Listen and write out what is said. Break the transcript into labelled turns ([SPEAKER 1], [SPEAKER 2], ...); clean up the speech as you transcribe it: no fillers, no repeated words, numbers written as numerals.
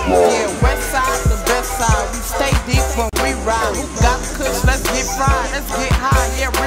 [SPEAKER 1] Yeah, west side, the best side. We stay deep when we ride. Who got the kush? Let's get fried. Let's get high. Yeah,